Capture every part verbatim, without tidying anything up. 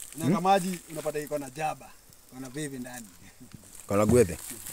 Na hmm? Maji unapata iko na jaba, kuna vivi ndani. Kuna gwethe.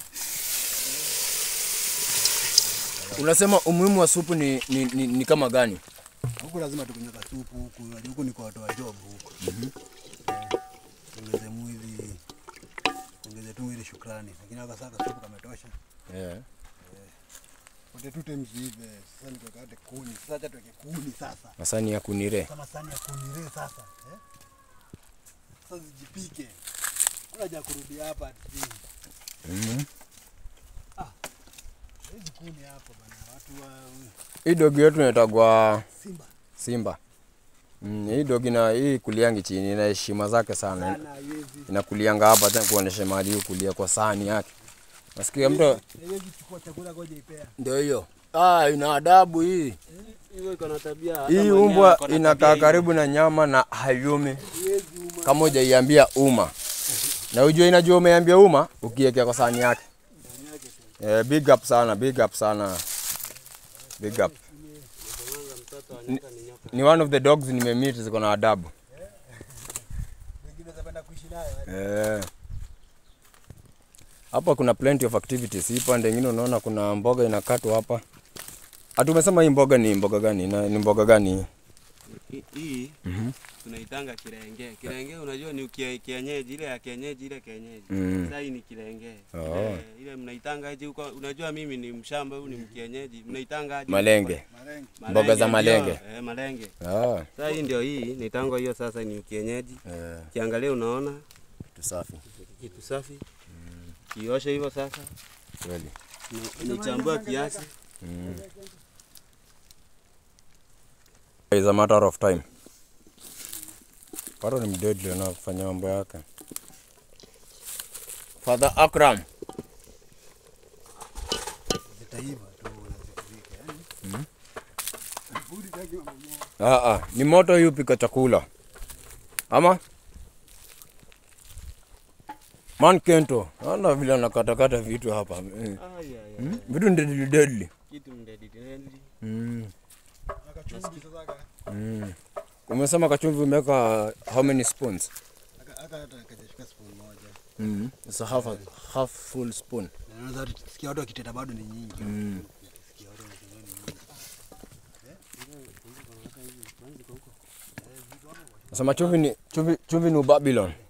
Unasema umuhimu wa supu ni ni, ni, ni kama gani? Huko lazima tukunywe supu huko, huko ni kwa watu wa job huko. Mhm. Ongeze mwili. Ongeze tu mwili shukrani. Lakini hapa sasa supu kametosha. Yeah. Wote tu times hivi. Sasa ni kwa kate kuni. Sasa acha tuweke kuni sasa. Masani ya kunire. Kama sani ya kunire sasa, eh? Sasa zijipike. Kuna haja kurudi hapa ati. Mhm. Ah. Hizi kuni hapo bana. Watu wa hii dogi yetu inaitwa Simba. Simba. Mm, hii dogi na hii kuliangi chini ina heshima zake sana. Sana inakulianga hapa tena kuonesha mahali huko kulia kwa sahani yake. Nasikia mtu yeye chukua chakula ngoja ipea. Ndio hiyo. Ah, ina adabu hii. Hiyo iko na tabia. Hii umbwa inakaa karibu na nyama na hayumi. Kama hujaiambia uma. Na ujue inajua umeambia uma ukiwekea kwa sahani yake. Eh, big up sana, big up sana. Big up. Ni, ni one of the dogs nimemeet ziko na adabu. Wengine zapenda kuishi nayo. Eh. Hapa kuna plenty of activities. Hii pande nyingine unaona kuna mboga inakatwa hapa. Ati umesema hii mboga ni mboga gani? Na ni mboga gani hii? Hii mhm. Tunaitanga kirenge. Kirenge unajua ni kienyeji, ile ya kienyeji, ile kienyeji. Mm. Sasa hii ni kirenge. Oh. Ile, ile mnaitanga aje huko? Unajua mimi ni mshamba, huyu ni mkienyeji. Mnaitanga aje? Malenge. Malenge. Mboga za malenge. Eh, malenge. Ah. Sasa hii ndio hii, naitanga hiyo sasa ni kienyeji. Eh. Kiangalia unaona Kitu safi. Kitu safi. Mm. Kiosha hivyo sasa. Kweli. Nichambua kiasi. Mm. It's a matter of time. Paro ni mdeadly na kufanya mambo yake. Father Akram. Zitaiva tu unazipika yani. Mhm. Budi taki mama. Ah ah, ni moto hiyo pika chakula. Ama? Man Kento, ana vile anakatakata vitu hapa. Mm. Ah yeah yeah. Mm? Vitu deadly deadly. Kitu deadly deadly. Mm. Akachumvi sasa. Mm. Umesema kachumvi umeweka how many spoons? Aka aka hata akachukua spoon moja. Mm. It's a half a half full spoon. Na unaweza sikia watu wakiteta bado ni nyingi. Mm. Sikia watu wanasema ni nyingi. Nasema chumvi ni chumvi chumvi ni Babylon.